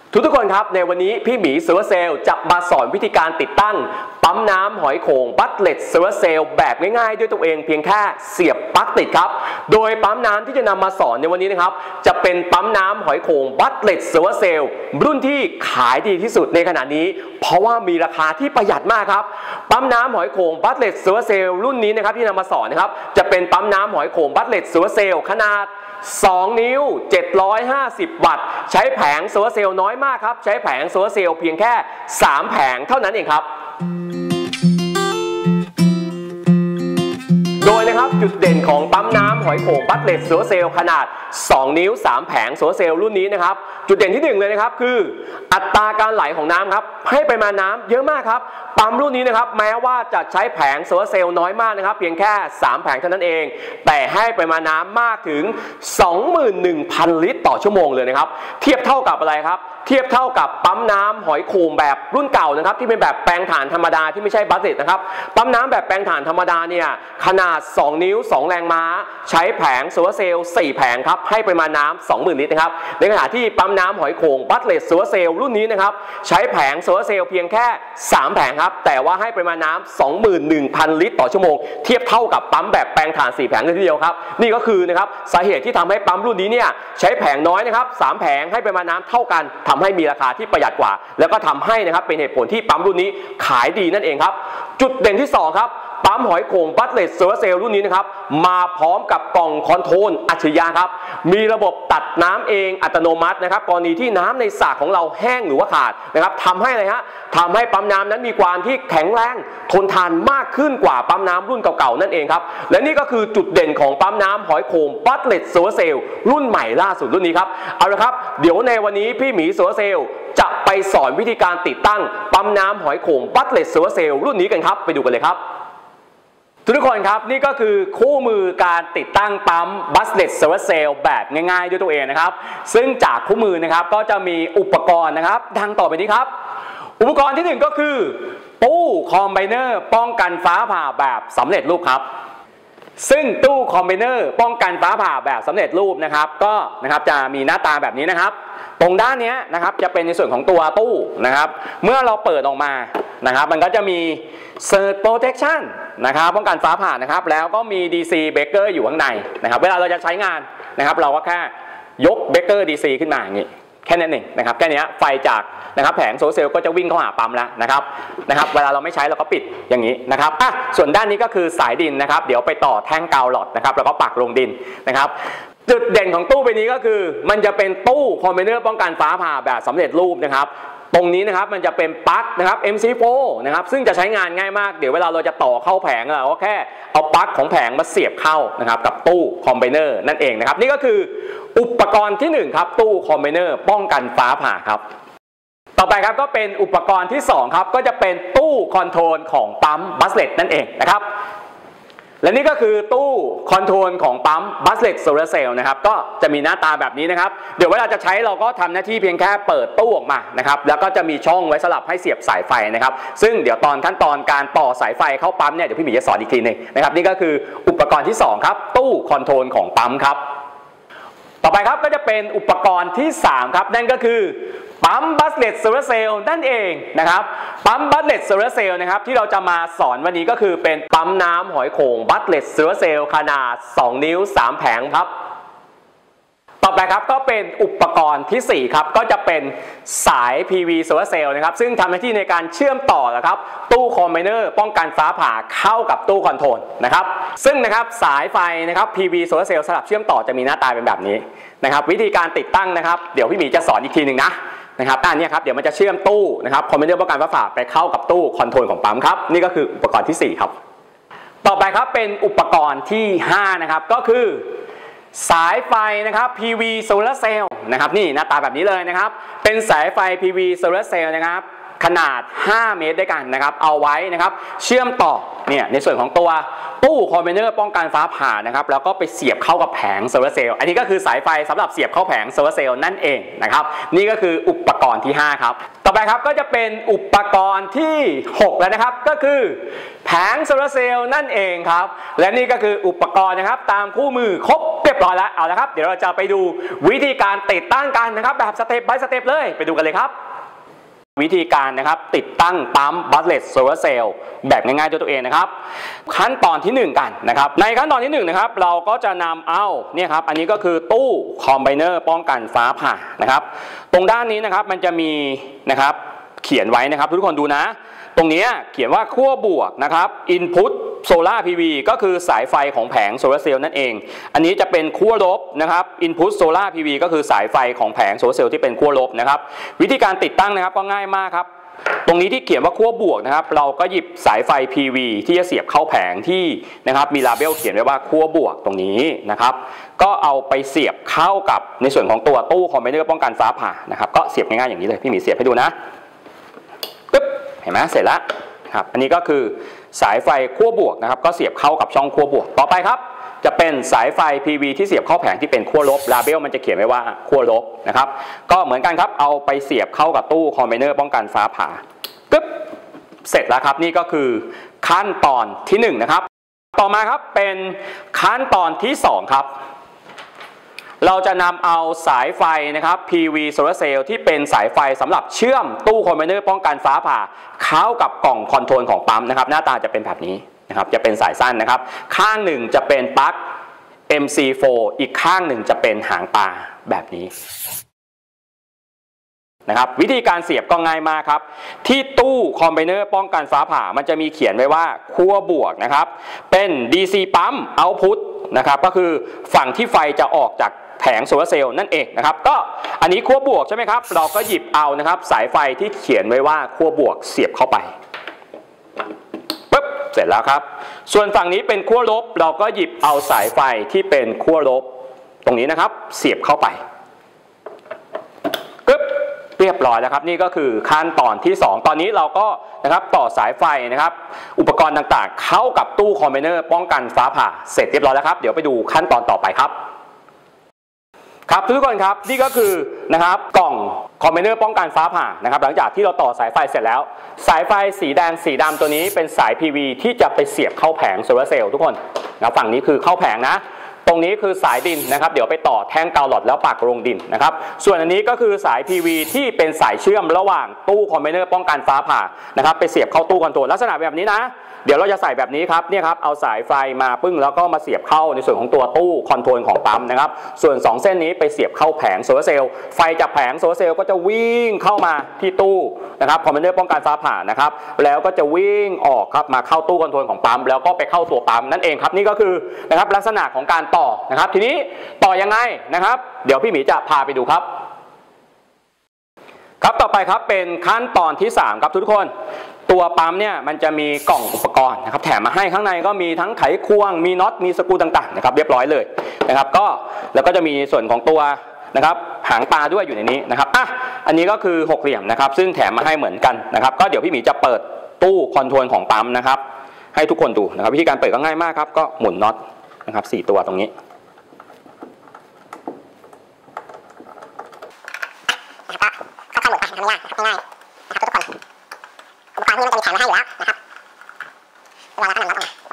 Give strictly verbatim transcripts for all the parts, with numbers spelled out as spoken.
ทุกทุกคนครับในวันนี้พี่หมีโซลาร์เซลล์จะมาสอนวิธีการติดตั้งปั๊มน้ำหอยโข่งบัตเลตโซลาร์เซลล์แบบง่ายๆด้วยตัวเองเพียงแค่เสียบปลั๊กติดครับโดยปั๊มน้ำที่จะนำมาสอนในวันนี้นะครับจะเป็นปั๊มน้ำหอยโข่งบัตเลตโซลาร์เซลล์รุ่นที่ขายดีที่สุดในขณะนี้เพราะว่ามีราคาที่ประหยัดมากครับปั๊มน้ำหอยโข่งบัตเลตโซลาร์เซลล์รุ่นนี้นะครับที่นำมาสอนนะครับจะเป็นปั๊มน้ำหอยโข่งบัตเลตโซลาร์เซลล์ขนาดสองนิ้วเจ็ดร้อยห้าสิบวัตต์ใช้แผงโซลาร์เซลล์น้อยมากครับใช้แผงโซลาร์เซลล์เพียงแค่สามแผงเท่านั้นเองครับโดยนะครับจุดเด่นของปั๊มน้ำหอยโข่งบัตเลตโซลาร์เซลล์ขนาดสองนิ้วสามแผงโซลาร์เซลล์รุ่นนี้นะครับจุดเด่นที่หนึ่งเลยนะครับคืออัตราการไหลของน้ำครับให้ปริมาณน้ำเยอะมากครับปั๊มรุ่นนี้นะครับแม้ว่าจะใช้แผงโซลาร์เซลล์น้อยมากนะครับเพียงแค่สามแผงเท่านั้นเองแต่ให้ปริมาณน้ำมากถึง สองหมื่นหนึ่งพัน ลิตรต่อชั่วโมงเลยนะครับเทียบเท่ากับอะไรครับเทียบเท่ากับปั๊มน้ำหอยโข่งแบบรุ่นเก่านะครับที่เป็นแบบแปลงถ่านธรรมดาที่ไม่ใช่บัตเลตนะครับปั๊มน้ำแบบแปลงถ่านธรรมดาเนี่ยขนาดสองนิ้วสองแรงม้าใช้แผงโซลาร์เซลล์สี่แผงครับให้ปริมาณน้ำ สองหมื่น ลิตรนะครับในขณะที่ปั๊มน้ำหอยโข่งบัตเลตโซลาร์เซลล์รุ่นนี้นะครับใช้แผงโซลาร์เซลล์เพียงแค่สามแผงครับแต่ว่าให้ปริมาณน้ำ สองหมื่นหนึ่งพัน ลิตรต่อชั่วโมงเทียบเท่ากับปั๊มแบบแปลงถ่านสี่แผงเลยทีเดียวครับนี่ก็คือนะครับสาเหตุที่ทำให้ปั๊มรุ่นนี้เนี่ยใช้แผงน้อยนะครับสามแผงให้ปริมาณน้ำเท่ากันทำให้มีราคาที่ประหยัดกว่าแล้วก็ทำให้นะครับเป็นเหตุผลที่ปั๊มรุ่นนี้ขายดีนั่นเองครับจุดเด่นที่สองครับปั๊มหอยโข่งบัตเลตโซลาร์เซลล์รุ่นนี้นะครับมาพร้อมกับกล่องคอนโทรลอัจฉริยะครับมีระบบตัดน้ำเองอัตโนมัตินะครับกรณีที่น้ำในสระของเราแห้งหรือว่าขาดนะครับทำให้อะไรฮะทำให้ปั๊มน้ำนั้นมีความที่แข็งแรงทนทานมากขึ้นกว่าปั๊มน้ำรุ่นเก่าๆนั่นเองครับและนี่ก็คือจุดเด่นของปั๊มน้ำหอยโข่งบัตเลตโซลาร์เซลล์รุ่นใหม่ล่าสุดรุ่นนี้ครับเอาละครับเดี๋ยวในวันนี้พี่หมีโซลาร์เซลล์จะไปสอนวิธีการติดตั้งปั๊มน้ำหอยโข่งบัตเลตโซลาร์เซลล์รุ่นนี้กันครับไปดูกันเลยครับทุกคนครับนี่ก็คือคู่มือการติดตั้งปั๊มบัตเลตโซลาร์เซลล์แบบง่ายๆด้วยตัวเองนะครับซึ่งจากคู่มือนะครับก็จะมีอุปกรณ์นะครับดังต่อไปนี้ครับอุปกรณ์ที่หนึ่งก็คือตู้คอมไบเนอร์ป้องกันฟ้าผ่าแบบสำเร็จรูปครับซึ่งตู้คอมไบเนอร์ป้องกันฟ้าผ่าแบบสำเร็จรูปนะครับก็นะครับจะมีหน้าตาแบบนี้นะครับตรงด้านนี้นะครับจะเป็นในส่วนของตัวตู้นะครับเมื่อเราเปิดออกมานะครับมันก็จะมี Surge Protection นะครับป้องกันฟ้าผ่านะครับแล้วก็มี ดี ซี Breaker อยู่ข้างในนะครับเวลาเราจะใช้งานนะครับเราก็แค่ยก Breaker ดี ซี ขึ้นมาอย่างนี้แค่นั้นเองนะครับแค่นี้ไฟจากนะครับแผงโซลาร์เซลล์ก็จะวิ่งเข้าหาปั๊มแล้วนะครับนะครับเวลาเราไม่ใช้เราก็ปิดอย่างนี้นะครับอ่ะส่วนด้านนี้ก็คือสายดินนะครับเดี๋ยวไปต่อแท่งกาวหลอดนะครับแล้วก็ปักลงดินนะครับจุดเด่นของตู้ใบนี้ก็คือมันจะเป็นตู้คอมไบเนอร์ป้องกันฟ้าผ่าแบบสำเร็จรูปนะครับตรงนี้นะครับมันจะเป็นปลั๊กนะครับ เอ็ม ซี โฟร์ นะครับซึ่งจะใช้งานง่ายมากเดี๋ยวเวลาเราจะต่อเข้าแผงเราก็แค่เอาปลั๊กของแผงมาเสียบเข้านะครับกับตู้คอมไบเนอร์นั่นเองนะครับนี่ก็คืออุปกรณ์ที่หนึ่งครับตู้คอมไบเนอร์ป้องกันฟ้าผ่าครับต่อไปครับก็เป็นอุปกรณ์ที่สองครับก็จะเป็นตู้คอนโทรลของปั๊มบัตเลตนั่นเองนะครับและนี่ก็คือตู้คอนโทรลของปั๊มบัตเลตโซลาร์เซลล์นะครับก็จะมีหน้าตาแบบนี้นะครับเดี๋ยวเวลาจะใช้เราก็ทำหน้าที่เพียงแค่เปิดตู้ออกมานะครับแล้วก็จะมีช่องไว้สลับให้เสียบสายไฟนะครับซึ่งเดี๋ยวตอนขั้นตอนการต่อสายไฟเข้าปั๊มเนี่ยเดี๋ยวพี่หมีจะสอนอีกทีนึงนะครับนี่ก็คืออุปกรณ์ที่สองครับตู้คอนโทรลของปั๊มครับต่อไปครับก็จะเป็นอุปกรณ์ที่สามครับนั่นก็คือปั๊มบัตเลตโซลาร์เซลล์นั่นเองนะครับปั๊มบัตเลตโซลาร์เซลล์นะครับที่เราจะมาสอนวันนี้ก็คือเป็นปั๊มน้ำหอยโข่งบัตเลตโซลาร์เซลล์ขนาดสองนิ้วสามแผงครับต่อไปครับก็เป็นอุปกรณ์ที่สี่ครับก็จะเป็นสาย พี วี โซลาร์เซลล์นะครับซึ่งทำหน้าที่ในการเชื่อมต่อนะครับตู้คอมไบเนอร์ป้องกันฟ้าผ่าเข้ากับตู้คอนโทรลนะครับซึ่งนะครับสายไฟนะครับ พี วี โซลาร์เซลล์สลับเชื่อมต่อจะมีหน้าตาเป็นแบบนี้นะครับวิธีการติดตั้งนะครับเดี๋ยวพี่หมีจะสอนอีกทีหนึ่งนะนะครับอันนี้ครับเดี๋ยวมันจะเชื่อมตู้นะครับคอมไบเนอร์ป้องกันฟ้าผ่าไปเข้ากับตู้คอนโทรลของปั๊มครับนี่ก็คืออุปกรณ์ที่สี่ครับต่อไปครับเป็นอุปกรณ์ที่ห้านะครับก็คือสายไฟนะครับ พี วี Solar Cell นะครับนี่หน้าตาแบบนี้เลยนะครับเป็นสายไฟ พี วี Solar Cell นะครับขนาดห้าเมตรด้วยกันนะครับเอาไว้นะครับเชื่อมต่อเนี่ยในส่วนของตัวตู้คอมไบเนอร์ป้องกันฟ้าผ่านะครับแล้วก็ไปเสียบเข้ากับแผงโซลาร์เซลล์อันนี้ก็คือสายไฟสำหรับเสียบเข้าแผงโซลาร์เซลล์นั่นเองนะครับนี่ก็คืออุปกรณ์ที่ห้าครับต่อไปครับก็จะเป็นอุปกรณ์ที่หกแล้วนะครับก็คือแผงโซลาร์เซลล์นั่นเองครับและนี่ก็คืออุปกรณ์นะครับตามคู่มือครบเรียบร้อยแล้วเอาละครับเดี๋ยวเราจะไปดูวิธีการติดตั้งกันนะครับแบบสเต็ป by สเต็ปเลยไปดูกันเลยครับวิธีการนะครับติดตั้งปั๊มบัสเลสโซลาร์เซลล์แบบง่ายๆด้วยตัวเองนะครับขั้นตอนที่หนึ่งกันนะครับในขั้นตอนที่หนึ่งนะครับเราก็จะนำเอาเนี่ยครับอันนี้ก็คือตู้คอมไบเนอร์ป้องกันฟ้าผ่านะครับตรงด้านนี้นะครับมันจะมีนะครับเขียนไว้นะครับทุกคนดูนะตรงนี้เขียนว่าขั้วบวกนะครับ Input Solar พี วี ก็คือสายไฟของแผงโซลาร์เซลล์นั่นเองอันนี้จะเป็นขั้วลบนะครับ Input Solar พี วี ก็คือสายไฟของแผงโซลาร์เซลล์ที่เป็นขั้วลบนะครับวิธีการติดตั้งนะครับก็ง่ายมากครับตรงนี้ที่เขียนว่าขั้วบวกนะครับเราก็หยิบสายไฟ พี วี ที่จะเสียบเข้าแผงที่นะครับมีลาเบลเขียนไว้ว่าขั้วบวกตรงนี้นะครับก็เอาไปเสียบเข้ากับในส่วนของตัวตู้คอมไบเนอร์ป้องกันฟ้าผ่านะครับก็เสียบง่ายๆอย่างนี้เลยพี่หมีเสียบให้ดูนะปึ๊บเห็นไหมเสร็จแล้วครับอันนี้ก็คือสายไฟขั้วบวกนะครับก็เสียบเข้ากับช่องขั้วบวกต่อไปครับจะเป็นสายไฟ พี วี ที่เสียบเข้าแผงที่เป็นขั้วลบลาเบลมันจะเขียนไว้ว่าขั้วลบนะครับก็เหมือนกันครับเอาไปเสียบเข้ากับตู้คอมไบเนอร์ป้องกันฟ้าผ่าปึ๊บเสร็จแล้วครับนี่ก็คือขั้นตอนที่หนึ่งนะครับต่อมาครับเป็นขั้นตอนที่สองครับเราจะนำเอาสายไฟนะครับ พี วี Solar Cell ที่เป็นสายไฟสำหรับเชื่อมตู้คอมไบเนอร์ป้องกันฟ้าผ่าเข้ากับกล่องคอนโทรลของปั๊มนะครับหน้าตาจะเป็นแบบนี้นะครับจะเป็นสายสั้นนะครับข้างหนึ่งจะเป็นปลั๊ก เอ็ม ซี โฟร์ อีกข้างหนึ่งจะเป็นหางปลาแบบนี้นะครับวิธีการเสียบก็ง่ายมากครับที่ตู้คอมไบเนอร์ป้องกันฟ้าผ่ามันจะมีเขียนไว้ว่าขั้วบวกนะครับเป็น ดี ซี ปั๊ม Output นะครับก็คือฝั่งที่ไฟจะออกจากแผงโซลาร์เซลล์นั่นเองนะครับก็อันนี้ขั้วบวกใช่ไหมครับเราก็หยิบเอานะครับสายไฟที่เขียนไว้ว่าขั้วบวกเสียบเข้าไปปึ๊บเสร็จแล้วครับส่วนฝั่งนี้เป็นขั้วลบเราก็หยิบเอาสายไฟที่เป็นขั้วลบตรงนี้นะครับเสียบเข้าไปปึ๊บเรียบร้อยแล้วครับนี่ก็คือขั้นตอนที่สองตอนนี้เราก็นะครับต่อสายไฟนะครับอุปกรณ์ต่างๆเข้ากับตู้คอมไบเนอร์ป้องกันฟ้าผ่าเสร็จเรียบร้อยแล้วครับเดี๋ยวไปดูขั้นตอนต่อไปครับครับทุกคนครับนี่ก็คือนะครับกล่องคอมไบเนอร์ป้องกันฟ้าผ่านะครับหลังจากที่เราต่อสายไฟเสร็จแล้วสายไฟสีแดงสีดำตัวนี้เป็นสาย พี วี ที่จะไปเสียบเข้าแผงโซลาร์เซลล์ทุกคนนะฝั่งนี้คือเข้าแผงนะตรงนี้คือสายดินนะครับเดี๋ยวไปต่อแท่งกาวหลอดแล้วปักลงดินนะครับส่วนอันนี้ก็คือสาย พี วี ที่เป็นสายเชื่อมระหว่างตู้คอมไบเนอร์ป้องกันฟ้าผ่านะครับไปเสียบเข้าตู้คอนโทรลลักษณะแบบนี้นะเดี๋ยวเราจะใส่แบบนี้ครับเนี่ยครับเอาสายไฟมาปึ้งแล้วก็มาเสียบเข้าในส่วนของตัวตู้คอนโทรลของปั๊มนะครับส่วนสองเส้นนี้ไปเสียบเข้าแผงโซลาร์เซลล์ไฟจากแผงโซลาร์เซลล์ก็จะวิ่งเข้ามาที่ตู้นะครับคอมไบเนอร์ป้องกันฟ้าผ่านะครับแล้วก็จะวิ่งออกครับมาเข้าตู้คอนโทรลของปั๊มแล้วก็ไปเข้าตัวปั๊มนั่นเองครับนี่ก็คือนะครับลักษณะของการต่อนะครับทีนี้ต่อยังไงนะครับเดี๋ยวพี่หมีจะพาไปดูครับครับต่อไปครับเป็นขั้นตอนที่สามครับทุกคนตัวปั๊มเนี่ยมันจะมีกล่องอุปกรณ์นะครับแถมมาให้ข้างในก็มีทั้งไขควงมีน็อตมีสกรูต่างๆนะครับเรียบร้อยเลยนะครับก็แล้วก็จะมีส่วนของตัวนะครับหางปลาด้วยอยู่ในนี้นะครับอ่ะอันนี้ก็คือหกเหลี่ยมนะครับซึ่งแถมมาให้เหมือนกันนะครับก็เดี๋ยวพี่หมีจะเปิดตู้คอนโทรลของปั๊มนะครับให้ทุกคนดูนะครับวิธีการเปิดก็ง่ายมากครับก็หมุนน็อตนะครับสี่ตัวตรงนี้ค่อยๆหมุนไปทำไม่ยากนะครับง่ายๆนะครับทุกคนอุปกรณ์ที่มันจะมีแถมมาให้อยู่แล้วนะครับเราแล้วก็นำน็อตออกมา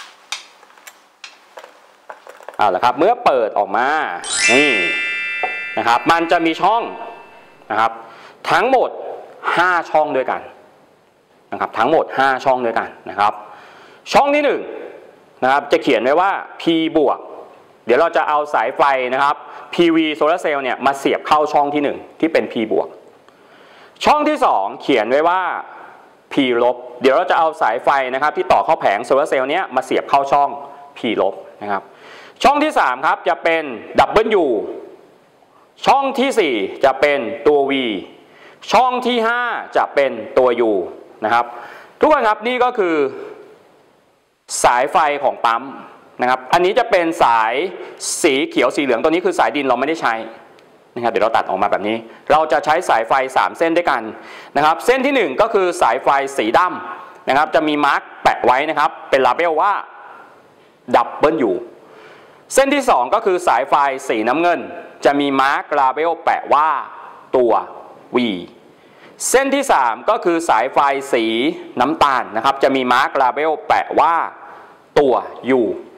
เอาละครับเมื่อเปิดออกมานี่นะครับมันจะมีช่องนะครับทั้งหมดห้าช่องด้วยกันนะครับทั้งหมดห้าช่องด้วยกันนะครับช่องที่หนึ่งนะครับจะเขียนไว้ว่า P บวกเดี๋ยวเราจะเอาสายไฟนะครับ พี วี Solar Cell เนี่ยมาเสียบเข้าช่องที่หนึ่งที่เป็น P บวกช่องที่สองเขียนไว้ว่า P ลบเดี๋ยวเราจะเอาสายไฟนะครับที่ต่อเข้าแผงโซลาร์เซลล์เนี้ยมาเสียบเข้าช่อง P ลบนะครับช่องที่สามครับจะเป็น W ช่องที่สี่จะเป็นตัว V ช่องที่ห้าจะเป็นตัว U นะครับทุกคนครับนี่ก็คือสายไฟของปั๊มนะครับอันนี้จะเป็นสายสีเขียวสีเหลืองตัวนี้คือสายดินเราไม่ได้ใช้นะครับเดี๋ยวเราตัดออกมาแบบนี้เราจะใช้สายไฟสามเส้นด้วยกันนะครับเส้นที่หนึ่งก็คือสายไฟสีดำนะครับจะมีมาร์กแปะไว้นะครับเป็นลาเบลว่า ดับเบิลยู เส้นที่สองก็คือสายไฟสีน้ำเงินจะมีมาร์กลาเบลแปะว่าตัว V เส้นที่สามก็คือสายไฟสีน้ำตาลนะครับจะมีมาร์กลาเบลแปะว่าตัว U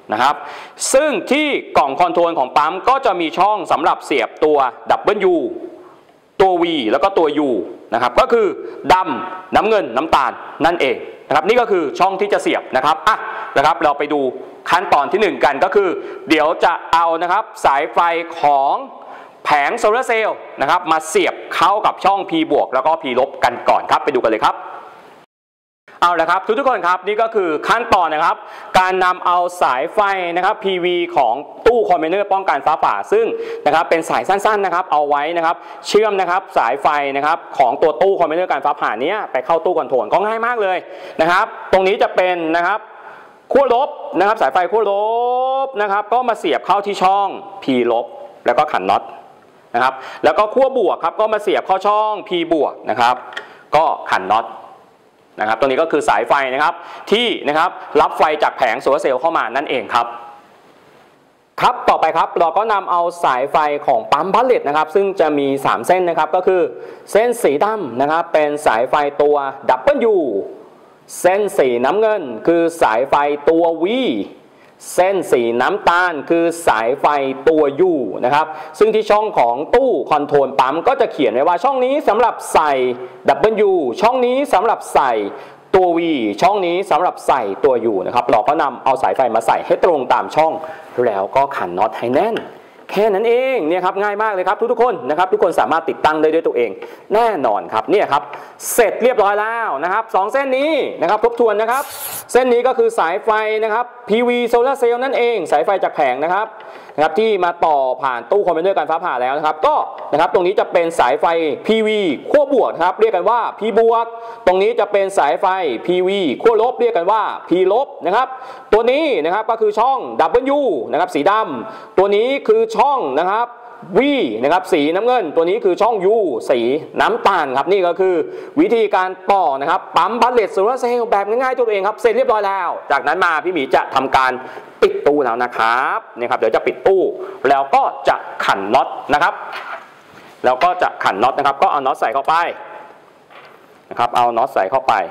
นะครับซึ่งที่กล่องคอนโทรลของปั๊มก็จะมีช่องสำหรับเสียบตัว ดับเบิลยู ตัว V แล้วก็ตัว U นะครับก็คือดำน้ำเงินน้ำตาลนั่นเองนะครับนี่ก็คือช่องที่จะเสียบนะครับอ่ะนะครับเราไปดูขั้นตอนที่หนึ่งกันก็คือเดี๋ยวจะเอานะครับสายไฟของแผงโซลาร์เซลล์นะครับมาเสียบเข้ากับช่อง P บวกแล้วก็ P ลบกันก่อนครับไปดูกันเลยครับเอาละครับทุกทุกคนครับนี่ก็คือขั้นตอนนะครับการนำเอาสายไฟนะครับ พี วี ของตู้คอนเทนเนอร์ป้องกันฟ้าผ่าซึ่งนะครับเป็นสายสั้นๆนะครับเอาไว้นะครับเชื่อมนะครับสายไฟนะครับของตัวตู้คอนเทนเนอร์การฟ้าผ่านี้ไปเข้าตู้คอนโทรลก็ง่ายมากเลยนะครับตรงนี้จะเป็นนะครับขั้วลบนะครับสายไฟขั้วลบนะครับก็มาเสียบเข้าที่ช่อง P ลบแล้วก็ขันน็อตนะครับแล้วก็ขั้วบวกครับก็มาเสียบเข้าช่อง P บวกนะครับก็ขันน็อตนะครับตรงนี้ก็คือสายไฟนะครับที่นะครับรับไฟจากแผงโซลาร์เซลล์เข้ามานั่นเองครับครับต่อไปครับเราก็นำเอาสายไฟของปั๊มบัลเลตนะครับซึ่งจะมีสามเส้นนะครับก็คือเส้นสีดำนะครับเป็นสายไฟตัว ดับเบิลยู เส้นสีน้ำเงินคือสายไฟตัว V เส้นสีน้ำตาลคือสายไฟตัว U นะครับซึ่งที่ช่องของตู้คอนโทรลปั๊มก็จะเขียนไว้ว่าช่องนี้สำหรับใส่ ดับเบิลยู ช่องนี้สำหรับใส่ตัว V ช่องนี้สำหรับใส่ตัว U นะครับเราก็นำเอาสายไฟมาใส่ให้ตรงตามช่องแล้วก็ขันน็อตให้แน่นแค่นั้นเองเนี่ยครับง่ายมากเลยครับทุกๆคนนะครับทุกคนสามารถติดตั้งได้ด้วยตัวเองแน่นอนครับเนี่ยครับเสร็จเรียบร้อยแล้วนะครับสองเส้นนี้นะครับทบทวนนะครับเส้นนี้ก็คือสายไฟนะครับ พี วี Solar Cell นั่นเองสายไฟจากแผงนะครับนะครับที่มาต่อผ่านตู้คอนเทนเนอร์การฟ้าผ่าแล้วนะครับก็นะครับตรงนี้จะเป็นสายไฟ พี วี ขั้วบวกครับเรียกกันว่า P บวกตรงนี้จะเป็นสายไฟ พี วี ขั้วลบเรียกกันว่า P ลบนะครับตัวนี้นะครับก็คือช่อง ดับเบิลยู นะครับสีดำตัวนี้คือช่องนะครับ V นะครับสีน้ำเงินตัวนี้คือช่อง U สีน้ำตาลครับนี่ก็คือวิธีการต่อนะครับปั๊มบัลเลตโซลาร์เซลล์แบบง่ายๆตัวเองครับเสร็จเรียบร้อยแล้วจากนั้นมาพี่หมีจะทำการปิดตู้แล้วนะครับนี่ครับเดี๋ยวจะปิดตู้แล้วก็จะขันน็อตนะครับแล้วก็จะขันน็อตนะครับก็เอาน็อตใส่เข้าไปนะครับเอาน็อตใส่เข้าไป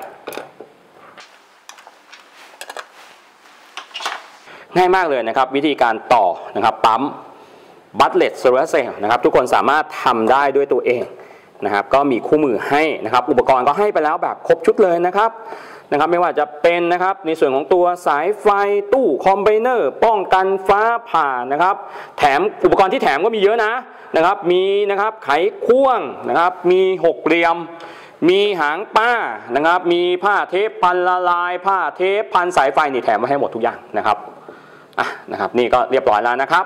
ง่ายมากเลยนะครับวิธีการต่อนะครับปั๊มบัลเลตโซลาร์เซลล์นะครับทุกคนสามารถทำได้ด้วยตัวเองนะครับก็มีคู่มือให้นะครับอุปกรณ์ก็ให้ไปแล้วแบบครบชุดเลยนะครับนะครับไม่ว่าจะเป็นนะครับในส่วนของตัวสายไฟตู้คอมไบเนอร์ป้องกันฟ้าผ่านะครับแถมอุปกรณ์ที่แถมก็มีเยอะนะนะครับมีนะครับไขควงนะครับมีหกเหลี่ยมมีหางป้านะครับมีผ้าเทปพันละลายผ้าเทปพันสายไฟนี่แถมมาให้หมดทุกอย่างนะครับอ่ะนะครับนี่ก็เรียบร้อยแล้วนะครับ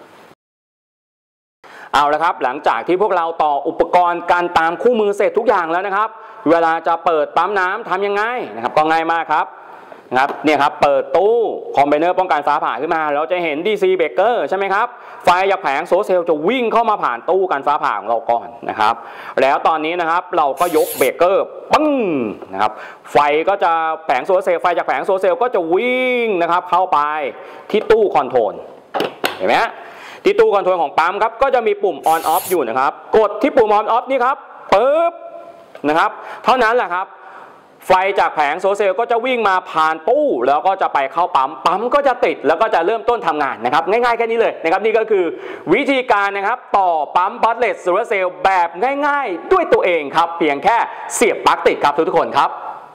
เอาละครับหลังจากที่พวกเราต่ออุปกรณ์การตามคู่มือเสร็จทุกอย่างแล้วนะครับเวลาจะเปิดปั๊มน้ำทำยังไงนะครับก็ง่ายมากครับนะครับเนี่ยครับเปิดตู้คอมไบเนอร์ป้องกันฟ้าผ่าขึ้นมาเราจะเห็น ดี ซี Breaker ใช่ไหมครับไฟจากแผงโซลาร์เซลล์จะวิ่งเข้ามาผ่านตู้กันฟ้าผ่าของเราก่อนนะครับแล้วตอนนี้นะครับเราก็ยกเบรกเกอร์ปึ้งนะครับไฟก็จะแผงโซลาร์เซลล์ไฟจากแผงโซลาร์เซลล์ก็จะวิ่งนะครับเข้าไปที่ตู้คอนโทรลเห็นไหมที่ตู้คอนโทรลของปั๊มครับก็จะมีปุ่ม on off อยู่นะครับกดที่ปุ่ม on off นี่ครับปึ๊บนะครับเท่านั้นแหละครับไฟจากแผงโซลาร์เซลล์ก็จะวิ่งมาผ่านตู้แล้วก็จะไปเข้าปั๊มปั๊มก็จะติดแล้วก็จะเริ่มต้นทำงานนะครับง่ายๆแค่นี้เลยนะครับนี่ก็คือวิธีการนะครับต่อปั๊มบัลเลตโซลาร์เซลล์แบบง่ายๆด้วยตัวเองครับเพียงแค่เสียบปลั๊กติดครับทุกๆคนครับ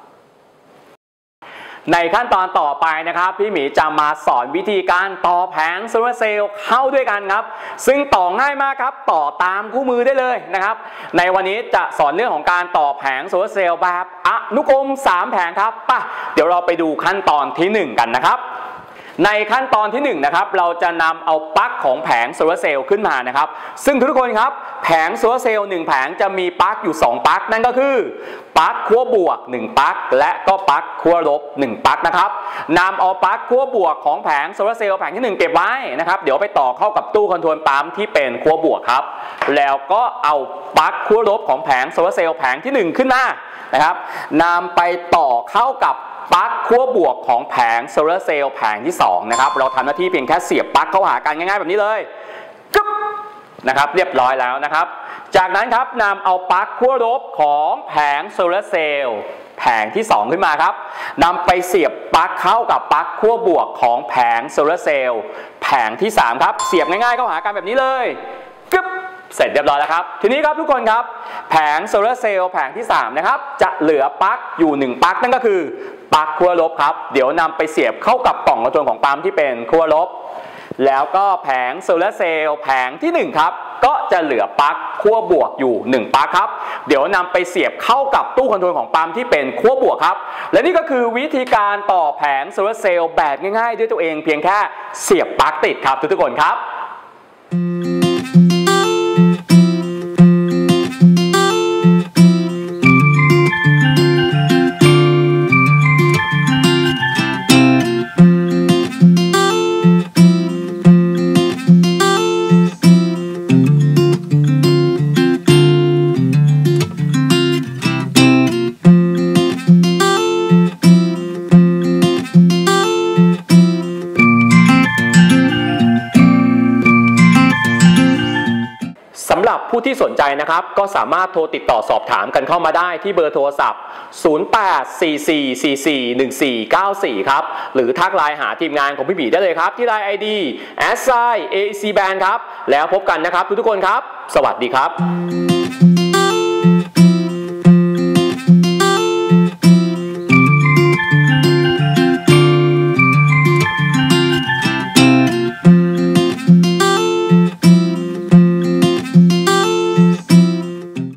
ในขั้นตอนต่อไปนะครับพี่หมีจะมาสอนวิธีการต่อแผงโซลาร์เซลล์เข้าด้วยกันครับซึ่งต่อง่ายมากครับต่อตามคู่มือได้เลยนะครับในวันนี้จะสอนเรื่องของการต่อแผงโซลาร์เซลล์แบบอนุกรมสามแผงครับป่ะเดี๋ยวเราไปดูขั้นตอนที่หนึ่งกันนะครับในขั้นตอนที่หนึ่งนะครับเราจะนำเอาปลั๊กของแผงโซลาร์เซลล์ขึ้นมานะครับซึ่งทุกคนครับแผงโซลาร์เซลล์หนึ่งแผงจะมีปลั๊กอยู่สองปลั๊กนั่นก็คือปลั๊กขั้วบวกหนึ่งปลั๊กและก็ปลั๊กขั้วลบหนึ่งปลั๊กนะครับนำเอาปลั๊กขั้วบวกของแผงโซลาร์เซลล์แผงที่หนึ่งเก็บไว้นะครับเดี๋ยวไปต่อเข้ากับตู้คอนโทรลปั๊มที่เป็นขั้วบวกครับแล้วก็เอาปลั๊กขั้วลบของแผงโซลาร์เซลล์แผงที่หนึ่งขึ้นมานะครับนำไปต่อเข้ากับปลั๊กขั้วบวกของแผงโซลาร์เซลล์แผงที่สองนะครับเราทำหน้าที่เพียงแค่เสียบปลั๊กเข้าหากันง่ายๆแบบนี้เลยกึ๊บนะครับเรียบร้อยแล้วนะครับจากนั้นครับนำเอาปลั๊กขั้วลบของแผงโซลาร์เซลล์แผผงที่สองขึ้นมาครับนำไปเสียบปลั๊กเข้ากับปลั๊กขั้วบวกของแผงโซลาร์เซลล์แผงที่สามครับเสียบง่ายๆเข้าหากันแบบนี้เลยกึ๊บเสร็จเรียบร้อยแล้วครับทีนี้ครับทุกคนครับแผงโซลาร์เซลล์แผงที่สามนะครับจะเหลือปลั๊กอยู่หนึ่งปลั๊กนั่นก็คือปลั๊กขั้วลบครับเดี๋ยวนำไปเสียบเข้ากับกล่องคอนโทรลของปั๊มที่เป็นขั้วลบแล้วก็แผงโซลาร์เซลล์แผงที่หนึ่งครับก็จะเหลือปลั๊กขั้วบวกอยู่หนึ่งปลั๊กครับเดี๋ยวนำไปเสียบเข้ากับตู้คอนโทรลของปั๊มที่เป็นขั้วบวกครับและนี่ก็คือวิธีการต่อแผงโซลาร์เซลล์แบบง่ายๆด้วยตัวเองเพียงแค่เสียบปลั๊กติดครับทุกๆคนครับสำหรับผู้ที่สนใจนะครับก็สามารถโทรติดต่อสอบถามกันเข้ามาได้ที่เบอร์โทรศัพท์ศูนย์ แปด สี่ สี่ สี่ สี่ หนึ่ง สี่ เก้า สี่ครับหรือทักไลน์หาทีมงานของพี่หมีได้เลยครับที่ไลน์ ไอ ดี แอท ไซน์ เอ ซี แบนด์ ครับแล้วพบกันนะครับทุกๆคนครับสวัสดีครับ